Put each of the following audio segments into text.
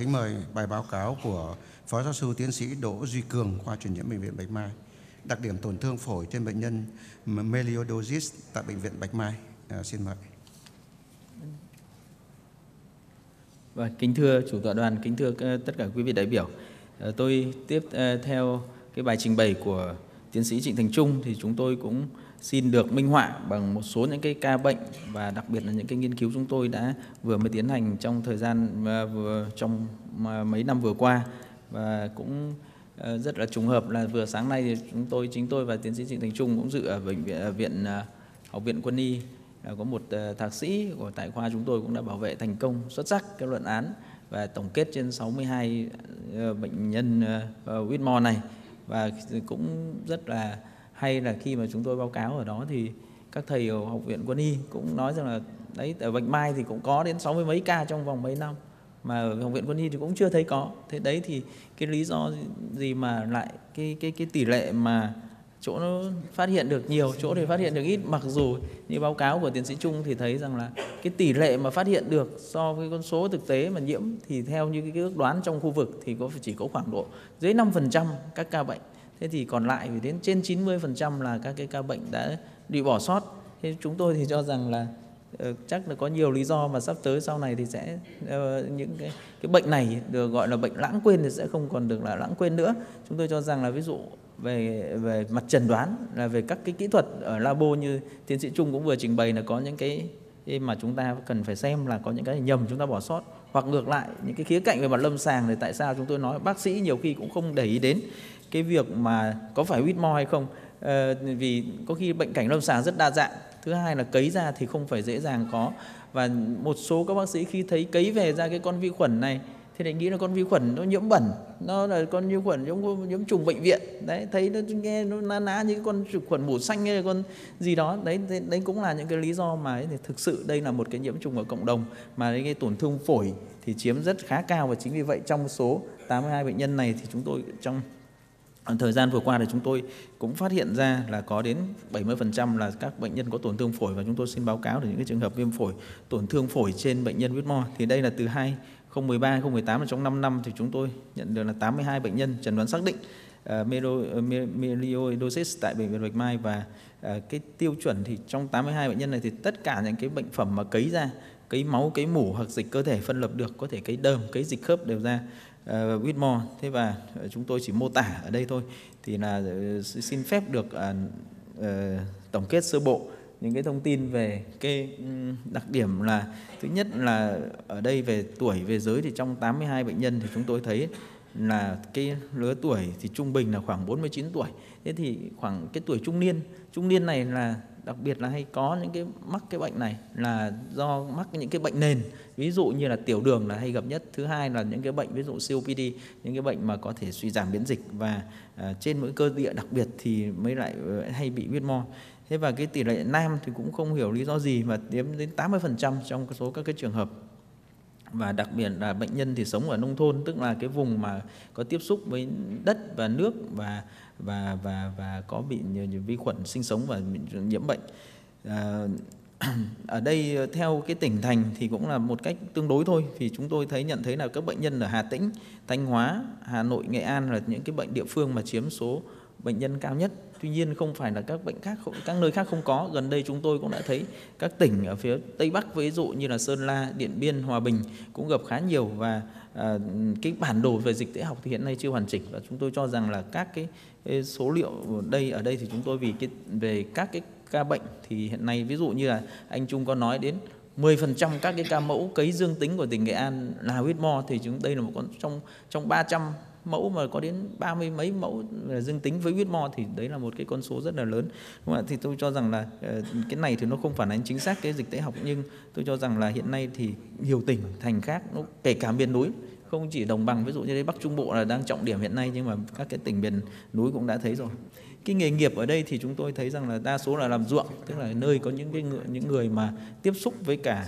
kính mời bài báo cáo của Phó Giáo sư Tiến sĩ Đỗ Duy Cường, khoa truyền nhiễm Bệnh viện Bạch Mai. Đặc điểm tổn thương phổi trên bệnh nhân melioidosis tại Bệnh viện Bạch Mai. Xin mời. Và kính thưa chủ tọa đoàn, kính thưa tất cả quý vị đại biểu, tôi tiếp theo cái bài trình bày của tiến sĩ Trịnh Thành Trung thì chúng tôi cũng xin được minh họa bằng một số những cái ca bệnh và đặc biệt là những cái nghiên cứu chúng tôi đã vừa mới tiến hành trong thời gian trong mấy năm vừa qua, và cũng rất là trùng hợp là vừa sáng nay thì chính tôi và tiến sĩ Trịnh Thành Trung cũng dự ở Học viện Quân y, có một thạc sĩ của tại khoa chúng tôi cũng đã bảo vệ thành công xuất sắc cái luận án và tổng kết trên 62 bệnh nhân Whitmore này. Và cũng rất là hay là khi mà chúng tôi báo cáo ở đó thì các thầy ở Học viện Quân y cũng nói rằng là đấy, ở Bạch Mai thì cũng có đến 60 mấy ca trong vòng mấy năm, mà ở Học viện Quân y thì cũng chưa thấy có. Thế đấy thì cái lý do gì mà lại cái tỷ lệ mà chỗ nó phát hiện được nhiều, chỗ thì phát hiện được ít, mặc dù như báo cáo của tiến sĩ Trung thì thấy rằng là cái tỷ lệ mà phát hiện được so với con số thực tế mà nhiễm thì theo như cái ước đoán trong khu vực thì chỉ có khoảng độ dưới 5% các ca bệnh. Thế thì còn lại thì đến trên 90% là các cái ca bệnh đã bị bỏ sót. Thế chúng tôi thì cho rằng là chắc là có nhiều lý do mà sắp tới sau này thì sẽ những cái bệnh này được gọi là bệnh lãng quên thì sẽ không còn được là lãng quên nữa. Chúng tôi cho rằng là ví dụ về mặt chẩn đoán là về các cái kỹ thuật ở labo như tiến sĩ Trung cũng vừa trình bày là có những cái mà chúng ta cần phải xem là có những cái nhầm chúng ta bỏ sót, hoặc ngược lại những cái khía cạnh về mặt lâm sàng thì tại sao chúng tôi nói bác sĩ nhiều khi cũng không để ý đến cái việc mà có phải Whitmore hay không, vì có khi bệnh cảnh lâm sàng rất đa dạng. Thứ hai là cấy ra thì không phải dễ dàng có, và một số các bác sĩ khi thấy cấy về ra cái con vi khuẩn này thì lại nghĩ là con vi khuẩn nó nhiễm bẩn, nó là con vi khuẩn nhiễm trùng bệnh viện đấy, thấy nó nghe nó ná ná như cái con trực khuẩn mủ xanh hay là con gì đó đấy. Đấy cũng là những cái lý do mà thì thực sự đây là một cái nhiễm trùng ở cộng đồng, mà cái tổn thương phổi thì chiếm rất khá cao. Và chính vì vậy trong số 82 bệnh nhân này thì chúng tôi trong thời gian vừa qua thì chúng tôi cũng phát hiện ra là có đến 70% là các bệnh nhân có tổn thương phổi, và chúng tôi xin báo cáo được những cái trường hợp viêm phổi, tổn thương phổi trên bệnh nhân Whitmore. Thì đây là từ 2013, 2018 là trong 5 năm thì chúng tôi nhận được là 82 bệnh nhân chẩn đoán xác định melioidosis tại Bệnh viện Bạch Mai, và cái tiêu chuẩn thì trong 82 bệnh nhân này thì tất cả những cái bệnh phẩm mà cấy ra, cấy máu, cấy mủ hoặc dịch cơ thể phân lập được, có thể cấy đờm, cấy dịch khớp đều ra Whitmore. Thế và chúng tôi chỉ mô tả ở đây thôi, thì là xin phép được tổng kết sơ bộ những cái thông tin về cái đặc điểm là thứ nhất là ở đây về tuổi, về giới thì trong 82 bệnh nhân thì chúng tôi thấy là cái lứa tuổi thì trung bình là khoảng 49 tuổi. Thế thì khoảng cái tuổi trung niên này là đặc biệt là hay có những cái mắc cái bệnh này là do mắc những cái bệnh nền, ví dụ như là tiểu đường là hay gặp nhất. Thứ hai là những cái bệnh ví dụ COPD, những cái bệnh mà có thể suy giảm miễn dịch, và trên mỗi cơ địa đặc biệt thì mới lại hay bị Whitmore. Thế và cái tỷ lệ nam thì cũng không hiểu lý do gì mà chiếm đến 80% trong số các cái trường hợp. Và đặc biệt là bệnh nhân thì sống ở nông thôn, tức là cái vùng mà có tiếp xúc với đất và nước và có bị nhiều vi khuẩn sinh sống và nhiễm bệnh. Ở đây theo cái tỉnh thành thì cũng là một cách tương đối thôi, vì chúng tôi nhận thấy là các bệnh nhân ở Hà Tĩnh, Thanh Hóa, Hà Nội, Nghệ An là những cái bệnh địa phương mà chiếm số bệnh nhân cao nhất. Tuy nhiên không phải là các bệnh khác, các nơi khác không có. Gần đây chúng tôi cũng đã thấy các tỉnh ở phía Tây Bắc, ví dụ như là Sơn La, Điện Biên, Hòa Bình cũng gặp khá nhiều, và cái bản đồ về dịch tễ học thì hiện nay chưa hoàn chỉnh, và chúng tôi cho rằng là các cái số liệu ở đây thì chúng tôi về các cái ca bệnh thì hiện nay ví dụ như là anh Trung có nói đến 10% các cái ca mẫu cấy dương tính của tỉnh Nghệ An là Whitmore, thì đây là một con trong 300 mẫu mà có đến 30 mấy mẫu là dương tính với Whitmore, thì đấy là một cái con số rất là lớn. Đúng không? Thì tôi cho rằng là cái này thì nó không phản ánh chính xác cái dịch tễ học, nhưng tôi cho rằng là hiện nay thì nhiều tỉnh thành khác, nó kể cả miền núi, không chỉ đồng bằng, ví dụ như đây Bắc Trung Bộ là đang trọng điểm hiện nay, nhưng mà các cái tỉnh miền núi cũng đã thấy rồi. Cái nghề nghiệp ở đây thì chúng tôi thấy rằng là đa số là làm ruộng, tức là nơi có những người mà tiếp xúc với cả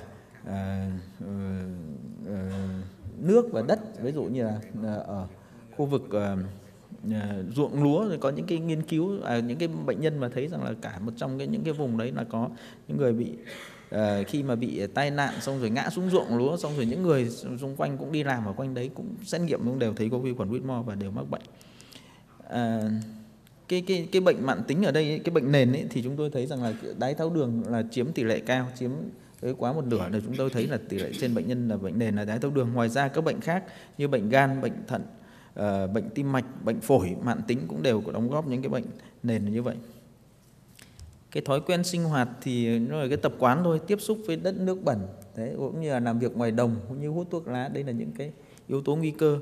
nước và đất, ví dụ như là ở khu vực ruộng lúa, rồi có những cái nghiên cứu những cái bệnh nhân mà thấy rằng là cả một trong những cái vùng đấy là có những người bị khi mà bị tai nạn xong rồi ngã xuống ruộng lúa, xong rồi những người xung quanh cũng đi làm ở quanh đấy cũng xét nghiệm cũng đều thấy có vi khuẩn Whitmore và đều mắc bệnh. Cái bệnh mãn tính ở đây, cái bệnh nền ấy, thì chúng tôi thấy rằng là đái tháo đường là chiếm tỷ lệ cao, chiếm quá một nửa, để chúng tôi thấy là tỷ lệ trên bệnh nhân là bệnh nền là đái tháo đường. Ngoài ra các bệnh khác như bệnh gan, bệnh thận, bệnh tim mạch, bệnh phổi mãn tính cũng đều có đóng góp những cái bệnh nền như vậy. Cái thói quen sinh hoạt thì nó là cái tập quán thôi, tiếp xúc với đất nước bẩn, đấy, cũng như là làm việc ngoài đồng, cũng như hút thuốc lá, đây là những cái yếu tố nguy cơ.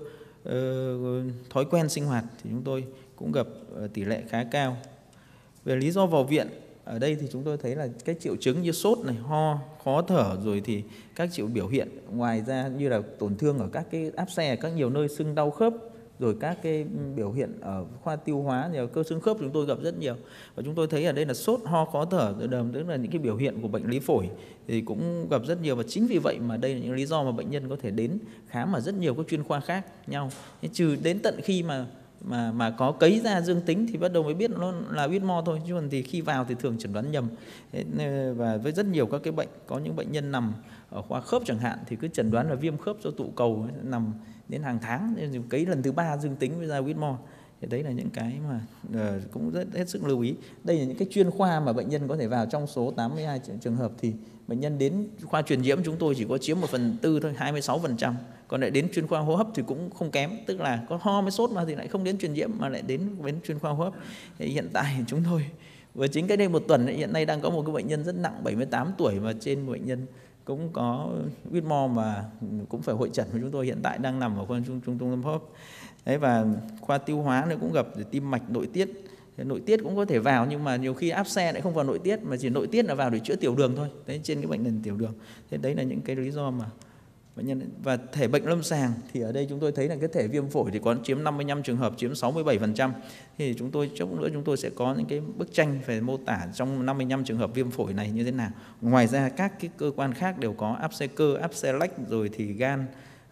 Thói quen sinh hoạt thì chúng tôi cũng gặp tỷ lệ khá cao. Về lý do vào viện, ở đây thì chúng tôi thấy là cái triệu chứng như sốt này, ho, khó thở, rồi thì các triệu biểu hiện ngoài ra như là tổn thương ở các cái áp xe ở các nhiều nơi, sưng đau khớp, rồi các cái biểu hiện ở khoa tiêu hóa, nhiều cơ xương khớp chúng tôi gặp rất nhiều. Và chúng tôi thấy ở đây là sốt, ho, khó thở, đờm, tức là những cái biểu hiện của bệnh lý phổi thì cũng gặp rất nhiều. Và chính vì vậy mà đây là những lý do mà bệnh nhân có thể đến khám ở rất nhiều các chuyên khoa khác nhau. Trừ đến tận khi mà có cấy ra dương tính thì bắt đầu mới biết nó là Whitmore thôi, chứ còn thì khi vào thì thường chẩn đoán nhầm. Và với rất nhiều các cái bệnh, có những bệnh nhân nằm ở khoa khớp chẳng hạn thì cứ chẩn đoán là viêm khớp do tụ cầu, nằm đến hàng tháng, nên cấy lần thứ 3 dương tính với ra Whitmore. Thì đấy là những cái mà cũng rất hết sức lưu ý. Đây là những cái chuyên khoa mà bệnh nhân có thể vào. Trong số 82 trường hợp thì bệnh nhân đến khoa truyền nhiễm chúng tôi chỉ có chiếm 1/4 thôi, 26%. Còn lại đến chuyên khoa hô hấp thì cũng không kém, tức là có ho với sốt mà thì lại không đến truyền nhiễm mà lại đến chuyên khoa hô hấp. Thì hiện tại chúng tôi vừa chính cách đây một tuần ấy, hiện nay đang có một cái bệnh nhân rất nặng 78 tuổi và trên bệnh nhân cũng có Whitmore mà cũng phải hội chẩn với chúng tôi, hiện tại đang nằm ở khoa trung tâm hô hấp. Đấy, và khoa tiêu hóa nó cũng gặp tim mạch, nội tiết. Nội tiết cũng có thể vào nhưng mà nhiều khi áp xe lại không vào nội tiết mà chỉ nội tiết là vào để chữa tiểu đường thôi. Đấy, trên cái bệnh nền tiểu đường. Thế đấy là những cái lý do mà bệnh nhân. Và thể bệnh lâm sàng thì ở đây chúng tôi thấy là cái thể viêm phổi thì có chiếm 55 trường hợp, chiếm 67%. Thì chúng tôi chốc nữa chúng tôi sẽ có những cái bức tranh về mô tả trong 55 trường hợp viêm phổi này như thế nào. Ngoài ra các cái cơ quan khác đều có áp xe cơ, áp xe lách, rồi thì gan,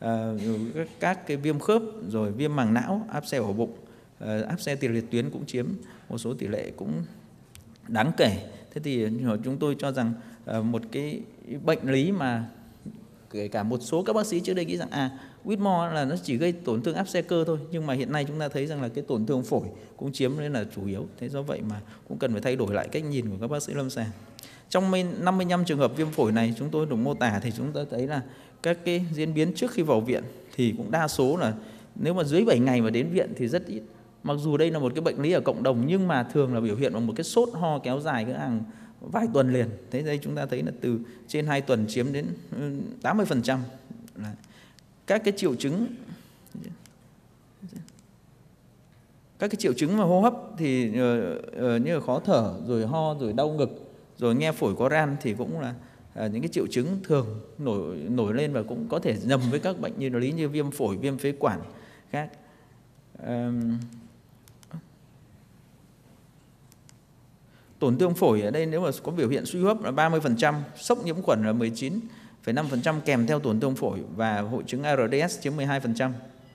các cái viêm khớp, rồi viêm màng não, áp xe ổ bụng, áp xe tiền liệt tuyến cũng chiếm một số tỷ lệ cũng đáng kể. Thế thì chúng tôi cho rằng một cái bệnh lý mà kể cả một số các bác sĩ trước đây nghĩ rằng Whitmore là nó chỉ gây tổn thương áp xe cơ thôi, nhưng mà hiện nay chúng ta thấy rằng là cái tổn thương phổi cũng chiếm nên là chủ yếu. Thế do vậy mà cũng cần phải thay đổi lại cách nhìn của các bác sĩ lâm sàng. Trong 55 trường hợp viêm phổi này chúng tôi được mô tả thì chúng ta thấy là các cái diễn biến trước khi vào viện thì cũng đa số là nếu mà dưới 7 ngày mà đến viện thì rất ít. Mặc dù đây là một cái bệnh lý ở cộng đồng nhưng mà thường là biểu hiện bằng một cái sốt ho kéo dài cái hàng vài tuần liền. Thế đây chúng ta thấy là từ trên 2 tuần chiếm đến 80%. Các cái triệu chứng mà hô hấp thì như là khó thở, rồi ho, rồi đau ngực, rồi nghe phổi có ran thì cũng là những cái triệu chứng thường nổi lên và cũng có thể nhầm với các bệnh như lý như viêm phổi, viêm phế quản khác. Tổn thương phổi ở đây nếu mà có biểu hiện suy hấp là 30%, sốc nhiễm khuẩn là 19,5% kèm theo tổn thương phổi và hội chứng ARDS chiếm 12%.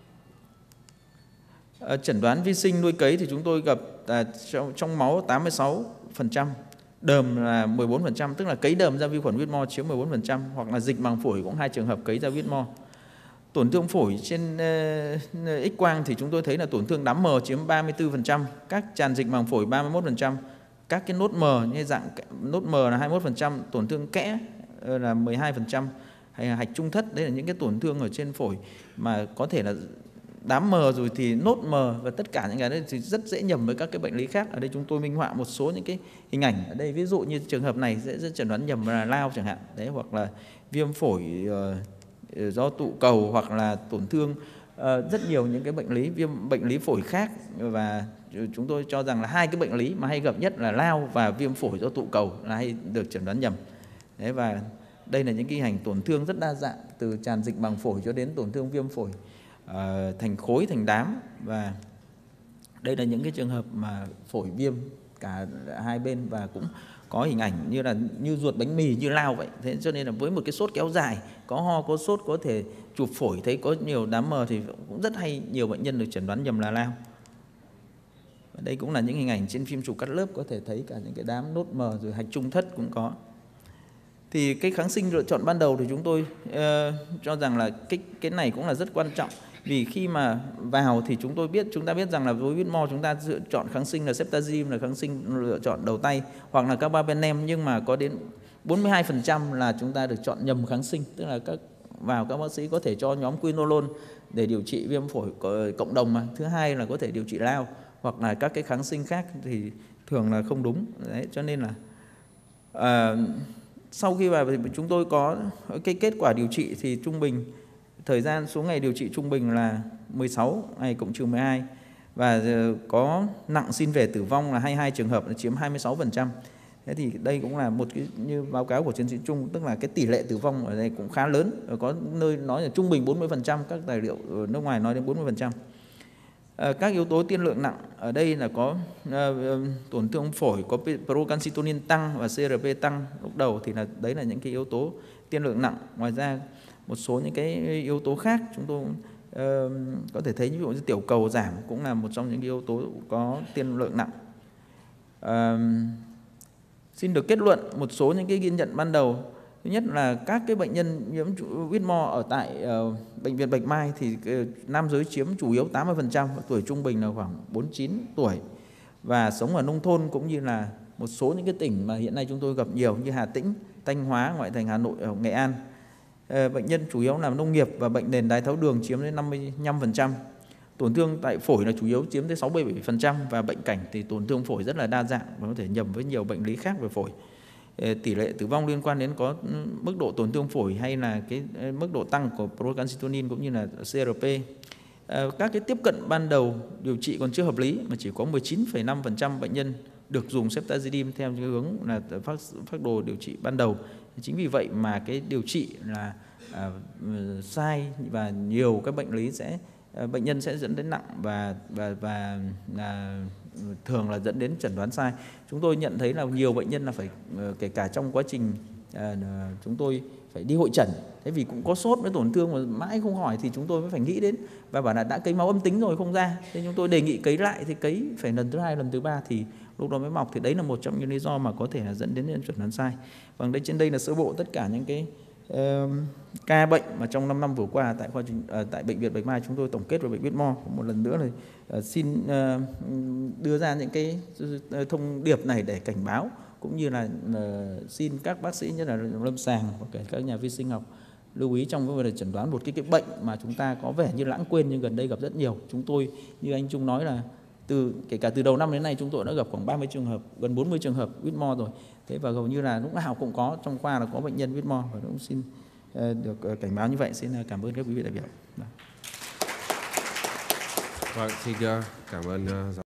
Chẩn đoán vi sinh nuôi cấy thì chúng tôi gặp trong máu 86%, đờm là 14%, tức là cấy đờm ra vi khuẩn Whitmore chiếm 14%, hoặc là dịch màng phổi cũng 2 trường hợp cấy ra Whitmore. Tổn thương phổi trên X-quang thì chúng tôi thấy là tổn thương đám mờ chiếm 34%, các tràn dịch màng phổi 31%, các cái nốt mờ như dạng nốt mờ là 21%, tổn thương kẽ là 12%, hay hạch trung thất. Đây là những cái tổn thương ở trên phổi mà có thể là đám mờ rồi thì nốt mờ, và tất cả những cái đấy thì rất dễ nhầm với các cái bệnh lý khác. Ở đây chúng tôi minh họa một số những cái hình ảnh ở đây, ví dụ như trường hợp này sẽ chẩn đoán nhầm là lao chẳng hạn, đấy, hoặc là viêm phổi do tụ cầu, hoặc là tổn thương rất nhiều những cái bệnh lý phổi khác. Và chúng tôi cho rằng là 2 cái bệnh lý mà hay gặp nhất là lao và viêm phổi do tụ cầu là hay được chẩn đoán nhầm. Đấy, và đây là những cái hình ảnh tổn thương rất đa dạng, từ tràn dịch màng phổi cho đến tổn thương viêm phổi thành khối, thành đám. Và đây là những cái trường hợp mà phổi viêm cả hai bên, và cũng có hình ảnh như ruột bánh mì, như lao vậy. Thế cho nên là với một cái sốt kéo dài, có ho, có sốt, có thể chụp phổi thấy có nhiều đám mờ thì cũng rất hay nhiều bệnh nhân được chẩn đoán nhầm là lao. Và đây cũng là những hình ảnh trên phim chụp cắt lớp, có thể thấy cả những cái đám nốt mờ rồi hạch trung thất cũng có. Thì cái kháng sinh lựa chọn ban đầu thì chúng tôi cho rằng là cái này cũng là rất quan trọng. Vì khi mà vào thì chúng ta biết rằng là với Whitmore chúng ta lựa chọn kháng sinh là ceftazidime là kháng sinh lựa chọn đầu tay, hoặc là carbapenem, nhưng mà có đến 42% là chúng ta được chọn nhầm kháng sinh, tức là các bác sĩ có thể cho nhóm quinolone để điều trị viêm phổi cộng đồng mà. Thứ hai là có thể điều trị lao, hoặc là các cái kháng sinh khác thì thường là không đúng. Đấy, cho nên là sau khi vào thì chúng tôi có cái kết quả điều trị thì trung bình thời gian số ngày điều trị trung bình là 16 ngày cộng trừ 12, và có nặng xin về tử vong là 22 trường hợp, chiếm 26%. Thế thì đây cũng là một cái như báo cáo của tiến sĩ Trung, tức là cái tỷ lệ tử vong ở đây cũng khá lớn, có nơi nói là trung bình 40%, các tài liệu ở nước ngoài nói đến 40%. Các yếu tố tiên lượng nặng ở đây là có tổn thương phổi, có procalcitonin tăng và CRP tăng lúc đầu, thì đấy là những cái yếu tố tiên lượng nặng. Ngoài ra một số những cái yếu tố khác chúng tôi có thể thấy, ví dụ như tiểu cầu giảm cũng là một trong những yếu tố có tiên lượng nặng. Xin được kết luận một số những cái ghi nhận ban đầu. Thứ nhất là các cái bệnh nhân nhiễm Whitmore ở tại bệnh viện Bạch Mai thì nam giới chiếm chủ yếu 80%, tuổi trung bình là khoảng 49 tuổi, và sống ở nông thôn, cũng như là một số những cái tỉnh mà hiện nay chúng tôi gặp nhiều như Hà Tĩnh, Thanh Hóa, ngoại thành Hà Nội, ở Nghệ An. Bệnh nhân chủ yếu làm nông nghiệp và bệnh nền đái tháo đường chiếm đến 55%. Tổn thương tại phổi là chủ yếu chiếm tới 67%, và bệnh cảnh thì tổn thương phổi rất là đa dạng và có thể nhầm với nhiều bệnh lý khác về phổi. Tỷ lệ tử vong liên quan đến có mức độ tổn thương phổi hay là cái mức độ tăng của procalcitonin cũng như là CRP. Các cái tiếp cận ban đầu điều trị còn chưa hợp lý, mà chỉ có 19,5% bệnh nhân được dùng ceftazidime theo cái hướng là phác đồ điều trị ban đầu. Chính vì vậy mà cái điều trị là sai, và nhiều các bệnh lý bệnh nhân sẽ dẫn đến nặng và thường là dẫn đến chẩn đoán sai. Chúng tôi nhận thấy là nhiều bệnh nhân là phải kể cả trong quá trình chúng tôi phải đi hội chẩn, thế vì cũng có sốt với tổn thương mà mãi không hỏi, thì chúng tôi mới phải nghĩ đến và bảo là đã cấy máu âm tính rồi không ra, thế chúng tôi đề nghị cấy lại, thì cấy phải lần thứ 2, lần thứ 3 thì lúc đó mới mọc. Thì đấy là một trong những lý do mà có thể là dẫn đến chẩn đoán sai. Và trên đây là sơ bộ tất cả những cái ca bệnh mà trong 5 năm vừa qua tại bệnh viện Bạch Mai chúng tôi tổng kết về bệnh Whitmore. Một lần nữa là xin đưa ra những cái thông điệp này để cảnh báo, cũng như là xin các bác sĩ, nhất là lâm sàng và các nhà vi sinh học lưu ý trong vấn đề chẩn đoán một cái bệnh mà chúng ta có vẻ như lãng quên nhưng gần đây gặp rất nhiều. Chúng tôi như anh Trung nói là kể cả từ đầu năm đến nay chúng tôi đã gặp khoảng 30 trường hợp, gần 40 trường hợp Whitmore rồi. Thế và hầu như là lúc nào cũng có trong khoa là có bệnh nhân Whitmore, và cũng xin được cảnh báo như vậy. Xin cảm ơn các quý vị đại biểu. Vâng, xin cảm ơn